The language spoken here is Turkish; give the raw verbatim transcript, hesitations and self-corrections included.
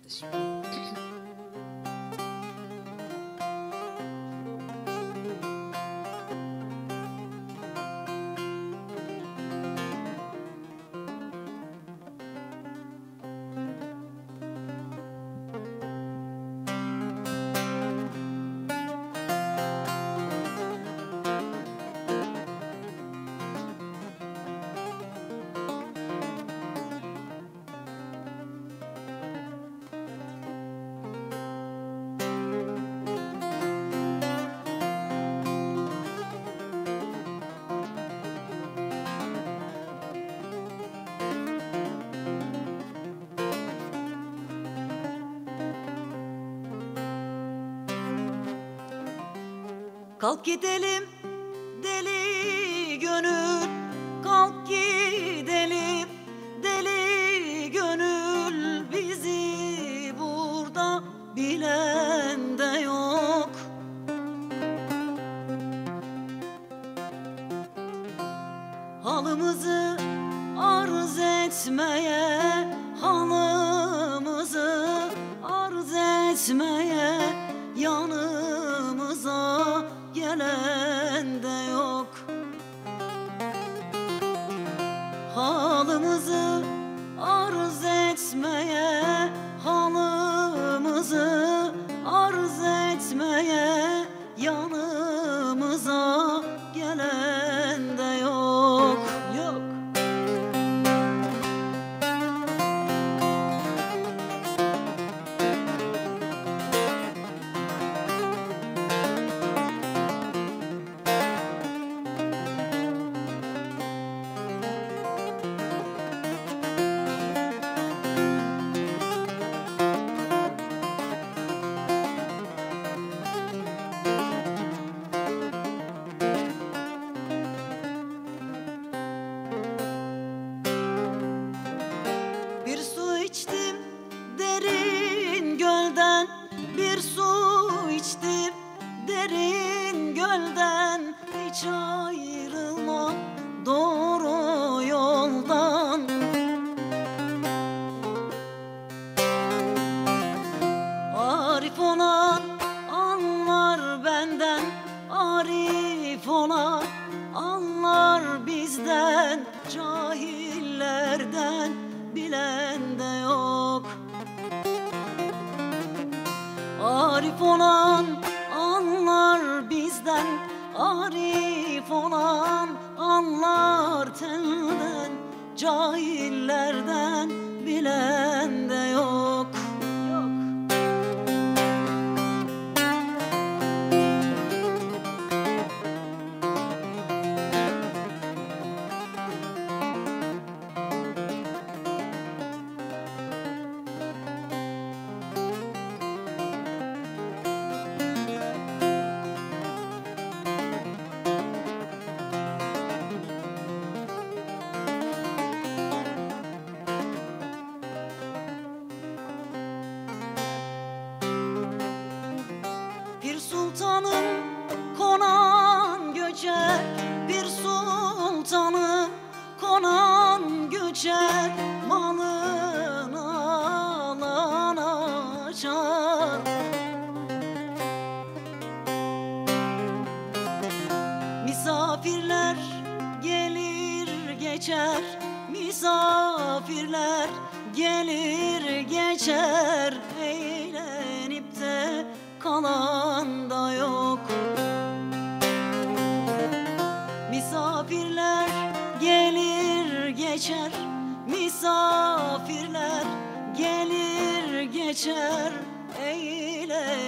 kardeşim. Kalk gidelim deli gönül, kalk gidelim deli gönül, bizi burada bilen de yok. Halımızı arz etmeye, halımızı arz etmeye, yanımıza gelen de yok. Halımızı arz etmeye, halımızı arz etmeye, yanımıza gelen de yok. Yok. Bir su içtim derin gölden, bir su içtim derin gölden, hiç ayrılma doğru yoldan. Arif olan anlar benden, arif olan anlar bizden, cahillerden bilen de yok. Arif olan anlar bizden, arif olan anlar telden, cahillerden bilen de yok. Yok. Bir sultanın konan göçer, bir sultanın konan göçer, malını alan açar. Misafirler gelir geçer, misafirler gelir geçer, eğlenip de kalan da yok. Misafirler gelir geçer, misafirler gelir geçer, eğlenip